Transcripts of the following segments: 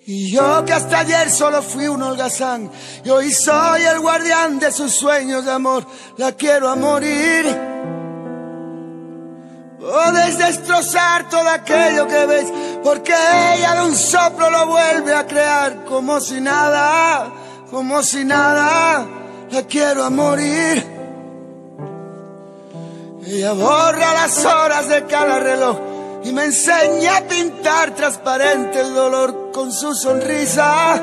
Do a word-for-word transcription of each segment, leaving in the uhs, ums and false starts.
Y yo que hasta ayer solo fui un holgazán, y hoy soy el guardián de sus sueños de amor. La quiero a morir. Podéis destrozar todo aquello que veis, porque ella de un soplo lo vuelve a crear. Como si nada, como si nada, la quiero a morir. Ella borra las horas de cada reloj y me enseña a pintar transparente el dolor con su sonrisa.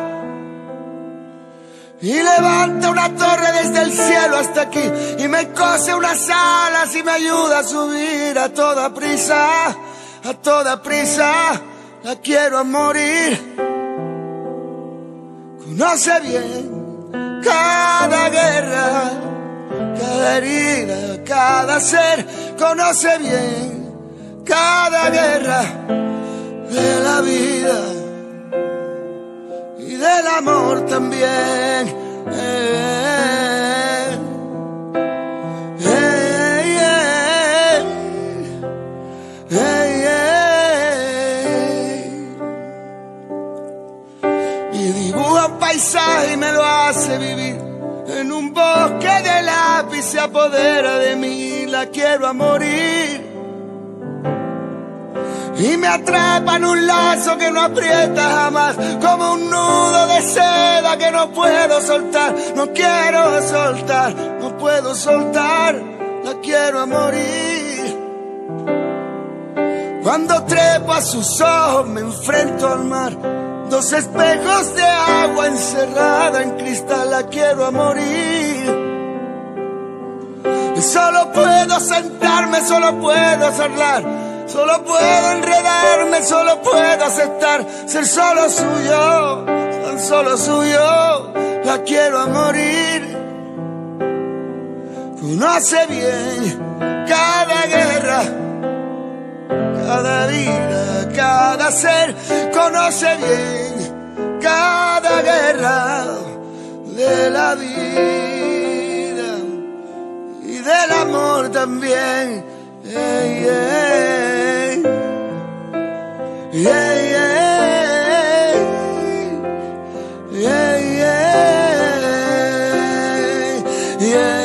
Y levanta una torre desde el cielo hasta aquí y me cose unas alas y me ayuda a subir a toda prisa, a toda prisa. La quiero a morir. Conoce bien cada guerra, cada herida, cada ser. Conoce bien cada guerra de la vida y del amor también. Eh, eh, eh, eh, eh. Y dibuja un paisaje y me lo hace vivir. En un bosque de lápiz se apodera de mí. La quiero a morir. Y me atrapa en un lazo que no aprieta jamás, como un nudo de seda que no puedo soltar. No quiero soltar, no puedo soltar. La quiero a morir. Cuando trepo a sus ojos me enfrento al mar. Dos espejos de agua encerrada en cristal. La quiero a morir. Y solo puedo sentarme, solo puedo charlar. Solo puedo enredarme, solo puedo aceptar ser solo suyo, tan solo suyo. La quiero a morir. Conoce bien cada guerra, cada vida, cada ser. Conoce bien cada guerra de la vida y del amor también. Hey, hey, hey, hey, hey, hey, hey.